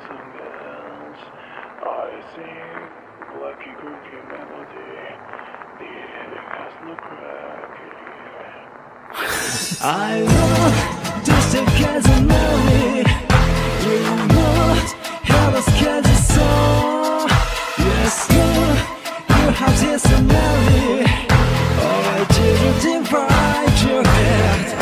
singles. I sing lucky groovy melody. The ending has no crack. I love just a Casanova. You want have a schedule song. Yes, you have this melody. Oh, I didn't divide your head.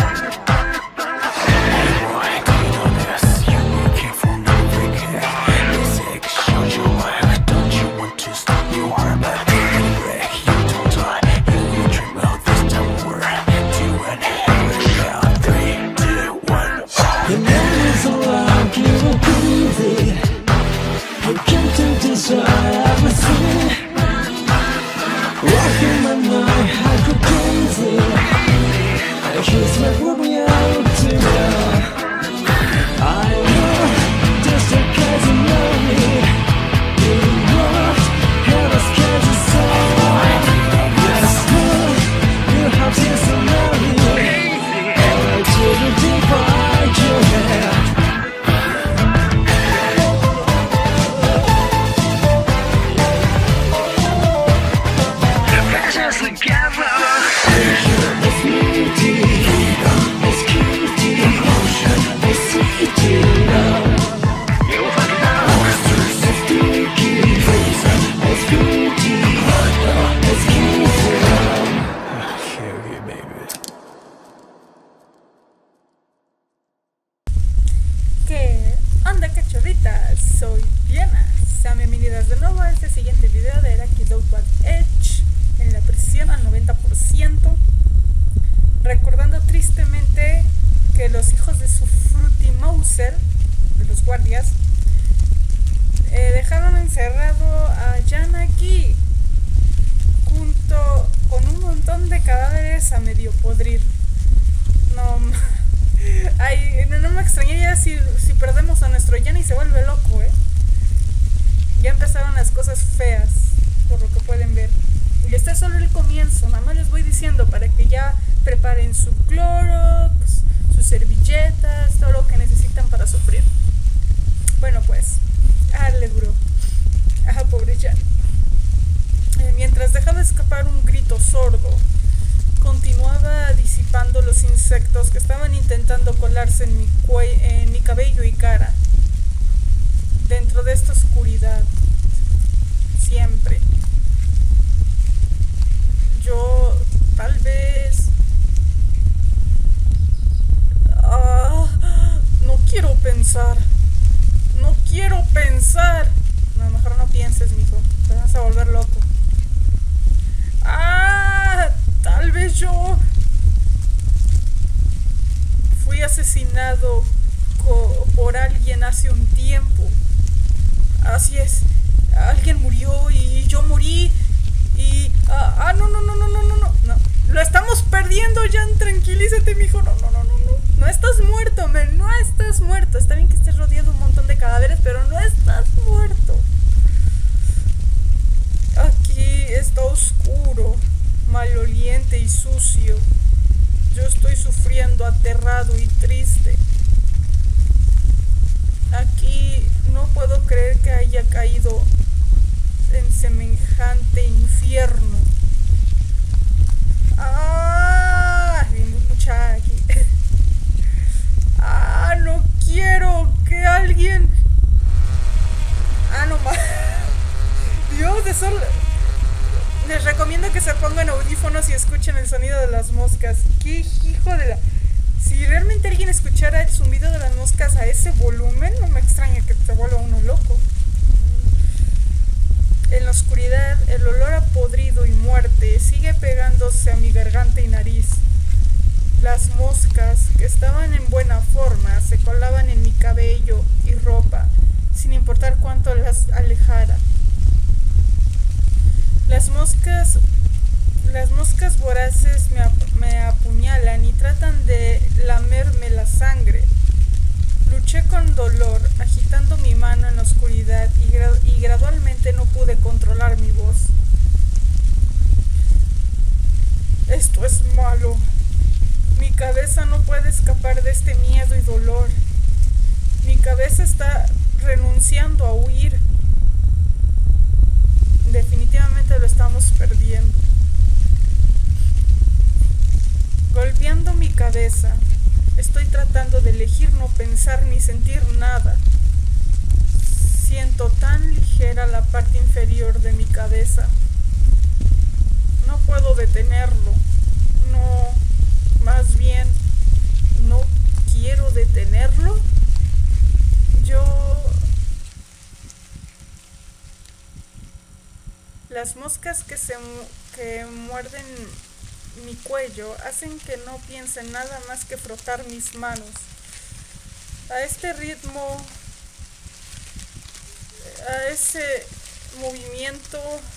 ¿Qué onda, cachorritas? Soy Diana. Sean bienvenidas de nuevo a este siguiente video de Lucky Double Edge en la presión al 90%. Recordando tristemente que los hijos de su Fruity Mouser, de los guardias, dejaron encerrado a Jan aquí, junto con un montón de cadáveres a medio podrir. No me extrañaría si perdemos a nuestro Jan y se vuelve loco, Ya empezaron las cosas feas, por lo que pueden ver. Y este es solo el comienzo, nada más les voy diciendo para que ya preparen su Clorox, sus servilletas, todo lo que necesitan para sufrir. Bueno pues, dale duro. Pobre Jan. Mientras dejaba escapar un grito sordo, continuaba disipando los insectos que estaban intentando colarse en mi cabello y cara. Dentro de esta oscuridad, siempre. Yo, tal vez... no quiero pensar. No quiero pensar. No, mejor no pienses, mijo. Te vas a volver loco. Tal vez yo fui asesinado por alguien hace un tiempo. Así es, alguien murió y yo morí y... no. Lo estamos perdiendo, Jan, tranquilízate, mijo. No estás muerto, men, no estás muerto. Está bien que estés rodeado de un montón de cadáveres, pero no estás muerto. Aquí está oscuro, maloliente y sucio. Yo estoy sufriendo, aterrado y triste. Aquí no puedo creer que haya caído en semejante infierno. Hay mucha aquí. No quiero que alguien... no más. Dios, de sol. Les recomiendo que se pongan audífonos y escuchen el sonido de las moscas. ¡Qué hijo de la... Si realmente alguien escuchara el zumbido de las moscas a ese volumen, no me extraña que se vuelva uno loco. En la oscuridad, el olor a podrido y muerte sigue pegándose a mi garganta y nariz. Las moscas, que estaban en buena forma, se colaban en mi cabello y ropa, sin importar cuánto las alejara. Las moscas voraces me apuñalan y tratan de lamerme la sangre. Luché con dolor, agitando mi mano en la oscuridad y gradualmente no pude controlar mi voz. Esto es malo. Mi cabeza no puede escapar de este miedo y dolor. Mi cabeza está renunciando a huir. Definitivamente lo estamos perdiendo. Golpeando mi cabeza, estoy tratando de elegir no pensar ni sentir nada. Siento tan ligera la parte inferior de mi cabeza. No puedo detenerlo. No, más bien, no quiero detenerlo. Las moscas que muerden mi cuello hacen que no piense nada más que frotar mis manos. A este ritmo, a ese movimiento,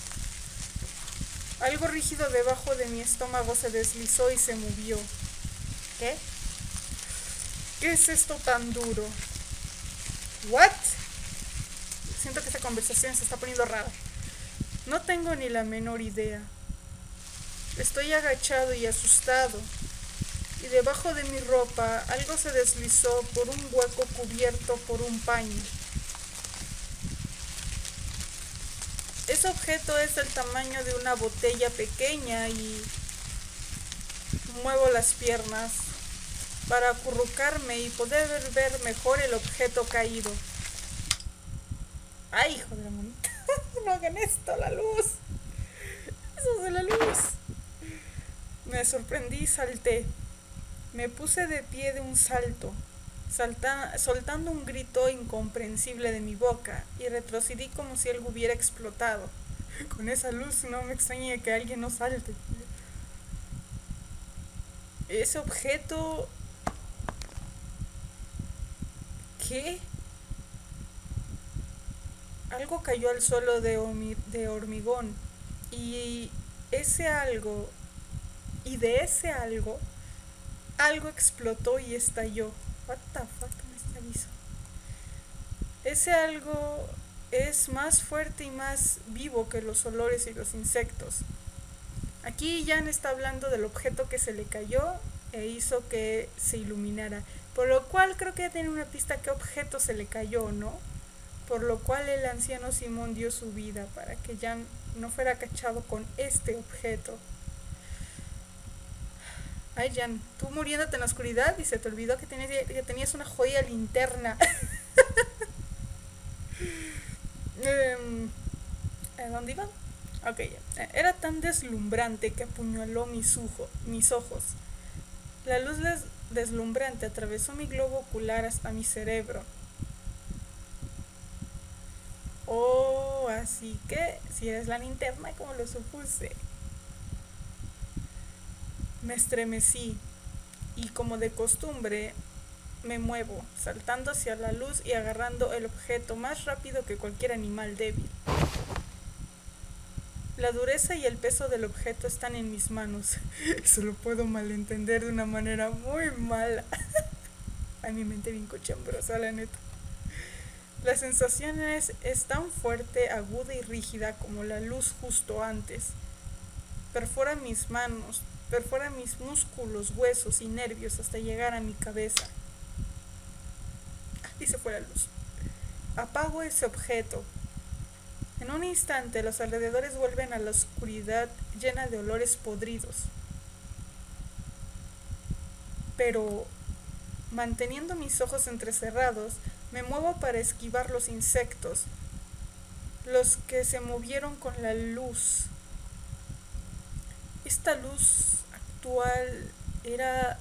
algo rígido debajo de mi estómago se deslizó y se movió. ¿Qué? ¿Qué es esto tan duro? ¿What? Siento que esta conversación se está poniendo rara. No tengo ni la menor idea. Estoy agachado y asustado, y debajo de mi ropa algo se deslizó por un hueco cubierto por un paño. Ese objeto es del tamaño de una botella pequeña y muevo las piernas para acurrucarme y poder ver mejor el objeto caído. ¡Ay, hijo de la manita! No hagan esto, la luz. Eso es de la luz. Me sorprendí y salté. Me puse de pie de un salto, soltando un grito incomprensible de mi boca, y retrocedí como si algo hubiera explotado. Con esa luz no me extraña que alguien no salte. Ese objeto... ¿Qué? Algo cayó al suelo de hormigón, y de ese algo, algo explotó y estalló. What the fuck me está aviso. Ese algo es más fuerte y más vivo que los olores y los insectos. Aquí Jan está hablando del objeto que se le cayó e hizo que se iluminara, por lo cual creo que ya tiene una pista qué objeto se le cayó, ¿no? Por lo cual el anciano Simón dio su vida para que Jan no fuera cachado con este objeto. Ay, Jan, tú muriéndote en la oscuridad y se te olvidó que tenías una joya linterna. ¿A dónde iba? Ok, ya. Era tan deslumbrante que apuñaló mis ojos. La luz deslumbrante atravesó mi globo ocular hasta mi cerebro. Oh, así que si eres la linterna, como lo supuse. Me estremecí y, como de costumbre, me muevo, saltando hacia la luz y agarrando el objeto más rápido que cualquier animal débil. La dureza y el peso del objeto están en mis manos. Eso lo puedo malentender de una manera muy mala. A mi mente bien cochambrosa, la neta. La sensación es tan fuerte, aguda y rígida como la luz justo antes. Perfora mis manos, perfora mis músculos, huesos y nervios hasta llegar a mi cabeza. Y se fue la luz. Apago ese objeto. En un instante los alrededores vuelven a la oscuridad llena de olores podridos. Pero, manteniendo mis ojos entrecerrados, me muevo para esquivar los insectos, los que se movieron con la luz. Esta luz actual era...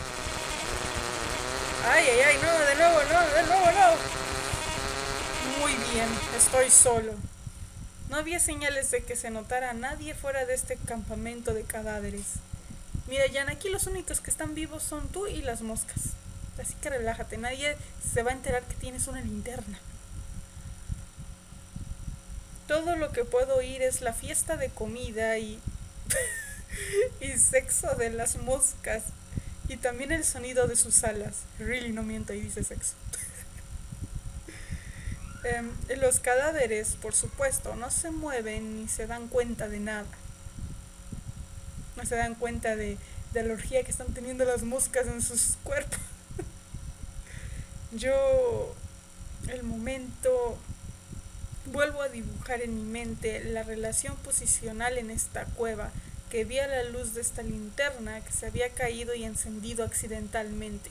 ¡Ay, ay, ay! ¡No! ¡De nuevo, no! ¡De nuevo, no! Muy bien, estoy solo. No había señales de que se notara a nadie fuera de este campamento de cadáveres. Mira, Jan, aquí los únicos que están vivos son tú y las moscas. Así que relájate, nadie se va a enterar que tienes una linterna. Todo lo que puedo oír es la fiesta de comida y sexo de las moscas. Y también el sonido de sus alas. Really, no miento, y dice sexo. Los cadáveres, por supuesto, no se mueven ni se dan cuenta de nada. No se dan cuenta de la orgía que están teniendo las moscas en sus cuerpos. Yo el momento, vuelvo a dibujar en mi mente la relación posicional en esta cueva que vi a la luz de esta linterna que se había caído y encendido accidentalmente.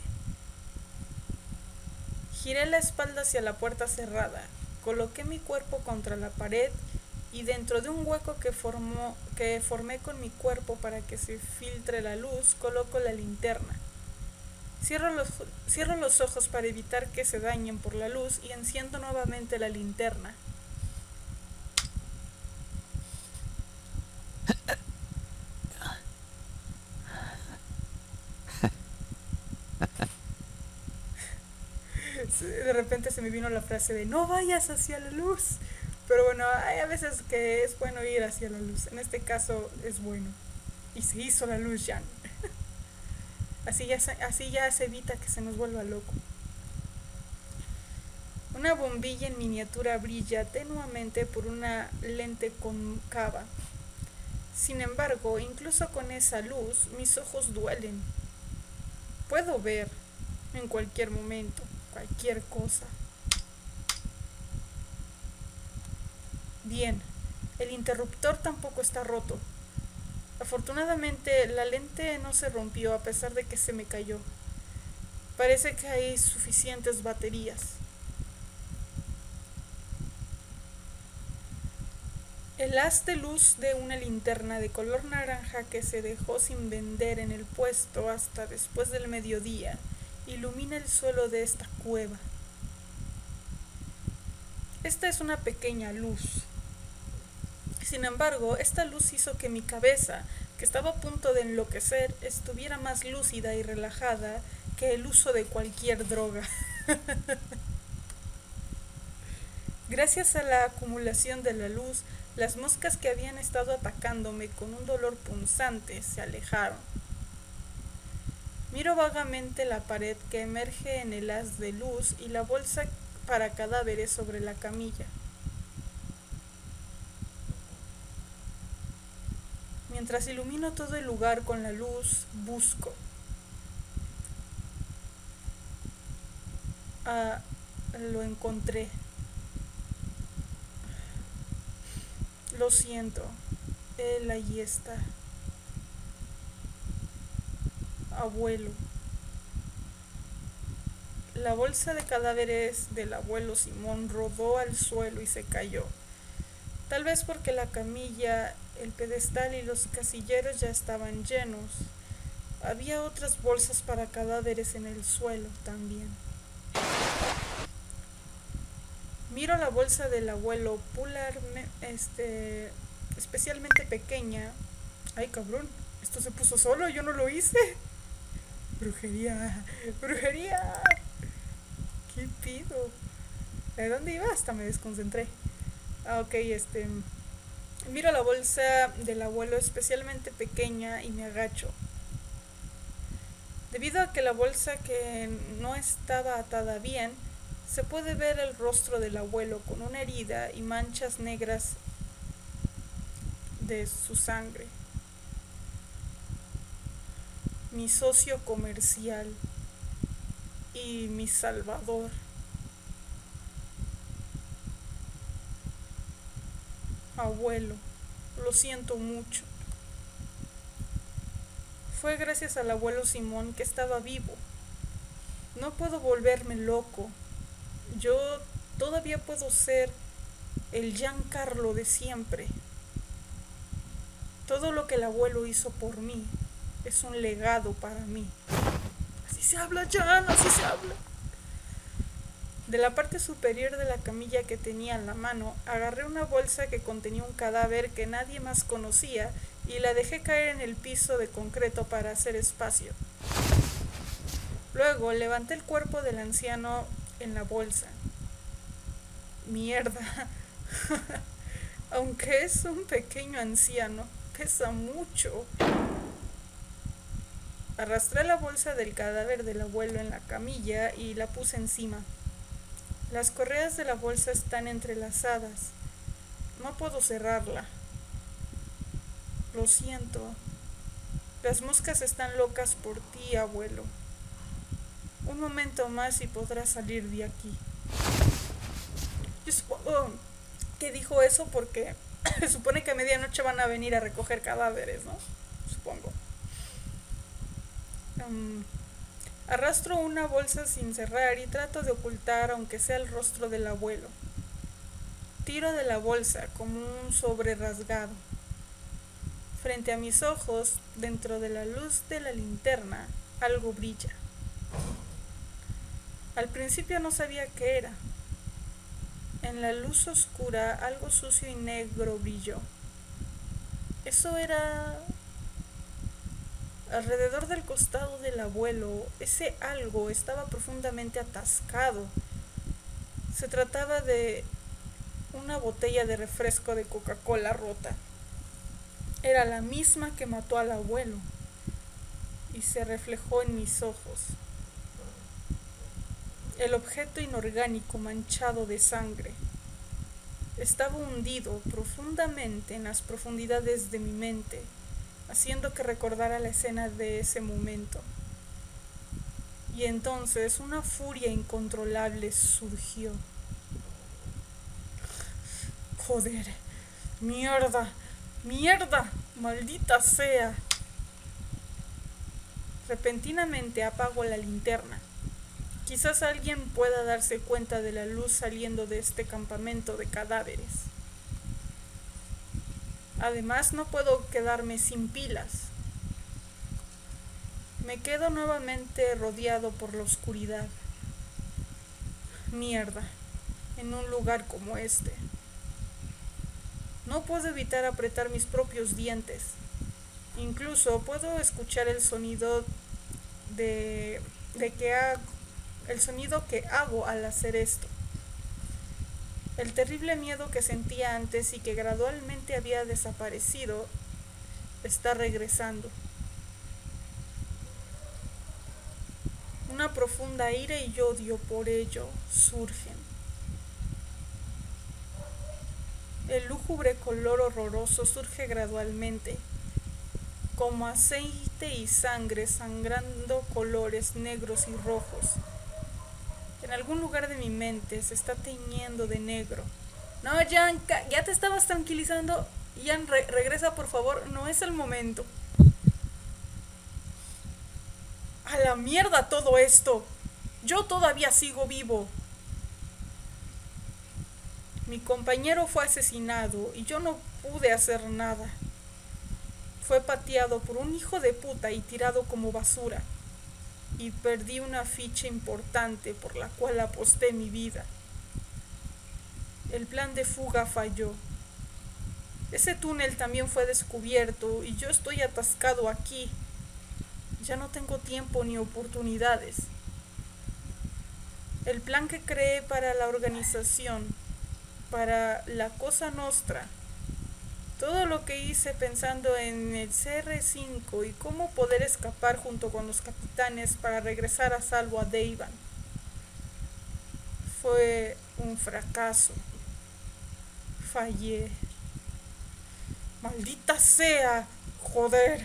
Giré la espalda hacia la puerta cerrada, coloqué mi cuerpo contra la pared y dentro de un hueco que formé con mi cuerpo para que se filtre la luz, coloco la linterna. Cierro los ojos para evitar que se dañen por la luz y enciendo nuevamente la linterna. De repente se me vino la frase de no vayas hacia la luz. Pero bueno, hay a veces que es bueno ir hacia la luz. En este caso es bueno. Y se hizo la luz ya. Así ya se evita que se nos vuelva loco. Una bombilla en miniatura brilla tenuamente por una lente cóncava. Sin embargo, incluso con esa luz, mis ojos duelen. Puedo ver en cualquier momento cualquier cosa. Bien, el interruptor tampoco está roto. Afortunadamente, la lente no se rompió a pesar de que se me cayó. Parece que hay suficientes baterías. El haz de luz de una linterna de color naranja que se dejó sin vender en el puesto hasta después del mediodía ilumina el suelo de esta cueva. Esta es una pequeña luz. Sin embargo, esta luz hizo que mi cabeza, que estaba a punto de enloquecer, estuviera más lúcida y relajada que el uso de cualquier droga. Gracias a la acumulación de la luz, las moscas que habían estado atacándome con un dolor punzante se alejaron. Miro vagamente la pared que emerge en el haz de luz y la bolsa para cadáveres sobre la camilla. Mientras ilumino todo el lugar con la luz, busco. Lo encontré. Lo siento. Él allí está. Abuelo. La bolsa de cadáveres del abuelo Simón rodó al suelo y se cayó. Tal vez porque la camilla, el pedestal y los casilleros ya estaban llenos. Había otras bolsas para cadáveres en el suelo también. Miro la bolsa del abuelo Pular, especialmente pequeña. Ay, cabrón, esto se puso solo, yo no lo hice. Brujería, brujería. ¿Qué pido? ¿De dónde iba? Hasta me desconcentré. Ok, miro la bolsa del abuelo especialmente pequeña y me agacho. Debido a que la bolsa que no estaba atada bien, se puede ver el rostro del abuelo con una herida y manchas negras de su sangre. Mi socio comercial y mi salvador. Abuelo, lo siento mucho. Fue gracias al abuelo Simón que estaba vivo. No puedo volverme loco. Yo todavía puedo ser el Giancarlo de siempre. Todo lo que el abuelo hizo por mí es un legado para mí. Así se habla, Jan, así se habla. De la parte superior de la camilla que tenía en la mano, agarré una bolsa que contenía un cadáver que nadie más conocía y la dejé caer en el piso de concreto para hacer espacio. Luego levanté el cuerpo del anciano en la bolsa. Mierda. Aunque es un pequeño anciano, pesa mucho. Arrastré la bolsa del cadáver del abuelo en la camilla y la puse encima. Las correas de la bolsa están entrelazadas. No puedo cerrarla. Lo siento. Las moscas están locas por ti, abuelo. Un momento más y podrás salir de aquí. Yo supongo que dijo eso porque se supone que a medianoche van a venir a recoger cadáveres, ¿no? Supongo. Arrastro una bolsa sin cerrar y trato de ocultar aunque sea el rostro del abuelo. Tiro de la bolsa como un sobre rasgado. Frente a mis ojos, dentro de la luz de la linterna, algo brilla. Al principio no sabía qué era. En la luz oscura, algo sucio y negro brilló. Eso era... Alrededor del costado del abuelo, ese algo estaba profundamente atascado. Se trataba de una botella de refresco de Coca-Cola rota. Era la misma que mató al abuelo y se reflejó en mis ojos. El objeto inorgánico manchado de sangre estaba hundido profundamente en las profundidades de mi mente, haciendo que recordara la escena de ese momento. Y entonces una furia incontrolable surgió. Joder, mierda, mierda, maldita sea. Repentinamente apago la linterna. Quizás alguien pueda darse cuenta de la luz saliendo de este campamento de cadáveres. Además, no puedo quedarme sin pilas. Me quedo nuevamente rodeado por la oscuridad. Mierda, en un lugar como este. No puedo evitar apretar mis propios dientes. Incluso puedo escuchar el sonido el sonido que hago al hacer esto. El terrible miedo que sentía antes y que gradualmente había desaparecido está regresando. Una profunda ira y odio por ello surgen. El lúgubre color horroroso surge gradualmente, como aceite y sangre sangrando colores negros y rojos. En algún lugar de mi mente se está teñiendo de negro. No, Jan, ya te estabas tranquilizando. Jan, regresa por favor, no es el momento. A la mierda todo esto. Yo todavía sigo vivo. Mi compañero fue asesinado y yo no pude hacer nada. Fue pateado por un hijo de puta y tirado como basura. Y perdí una ficha importante por la cual aposté mi vida. El plan de fuga falló. Ese túnel también fue descubierto y yo estoy atascado aquí. Ya no tengo tiempo ni oportunidades. El plan que creé para la organización, para la Cosa Nostra, todo lo que hice pensando en el CR5 y cómo poder escapar junto con los capitanes para regresar a salvo a Deivan, fue un fracaso. Fallé. Maldita sea, joder.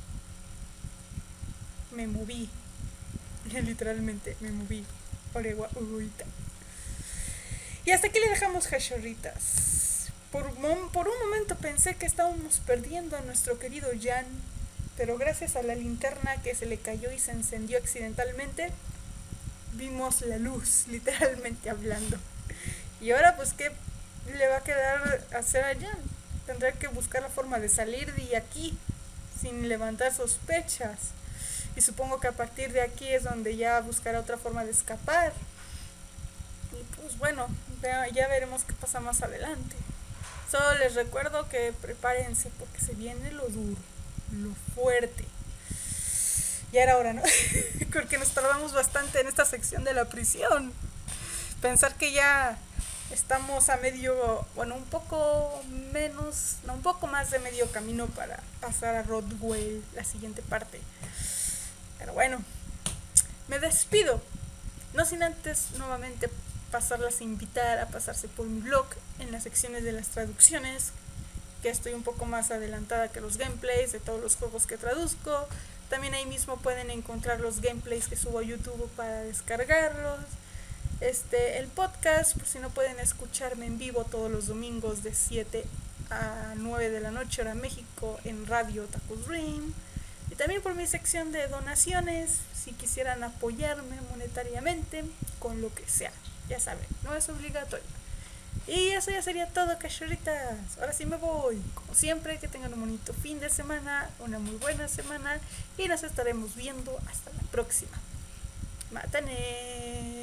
Me moví. Literalmente me moví. Oregua, uruita. Y hasta aquí le dejamos, cachorritas. Por un momento pensé que estábamos perdiendo a nuestro querido Jan, pero gracias a la linterna que se le cayó y se encendió accidentalmente, vimos la luz, literalmente hablando. Y ahora pues ¿qué le va a quedar hacer a Jan? Tendrá que buscar la forma de salir de aquí sin levantar sospechas. Y supongo que a partir de aquí es donde ya buscará otra forma de escapar. Y pues bueno, ya veremos qué pasa más adelante. Solo les recuerdo que prepárense porque se viene lo duro, lo fuerte. Ya era hora, ¿no? Porque nos tardamos bastante en esta sección de la prisión. Pensar que ya estamos a medio, bueno, un poco más de medio camino para pasar a Rodwell, la siguiente parte. Pero bueno, me despido. No sin antes nuevamente pasarlas a invitar a pasarse por mi blog en las secciones de las traducciones, que estoy un poco más adelantada que los gameplays de todos los juegos que traduzco. También ahí mismo pueden encontrar los gameplays que subo a YouTube para descargarlos. el podcast, por si no pueden escucharme en vivo todos los domingos de 7 a 9 de la noche hora México en Radio Otaku Dream. Y también por mi sección de donaciones, si quisieran apoyarme monetariamente con lo que sea, ya saben, no es obligatorio. Y eso ya sería todo, cachorritas. Ahora sí me voy. Como siempre, que tengan un bonito fin de semana, una muy buena semana, y nos estaremos viendo hasta la próxima. Mátane.